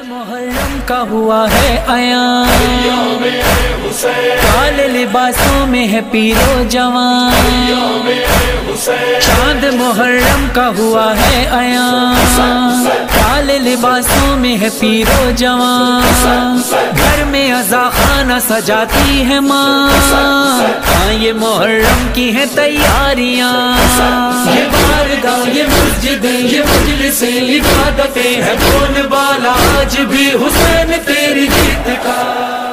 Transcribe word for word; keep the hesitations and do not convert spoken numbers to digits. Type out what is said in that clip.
मुहर्रम का हुआ है अयान, काले लिबासों में है पीरो जवान। चांद मुहर्रम का हुआ है अयान, काले लिबासों में है पीरो जवान। घर में अज़ा खाना सजाती है माँ, हाँ ये मुहर्रम की है तैयारियाँ। ये बारगाह ये मस्जिदें ये मजलिसें इबादतें है बोलबाला आज भी हुसैन तेरी जीत का।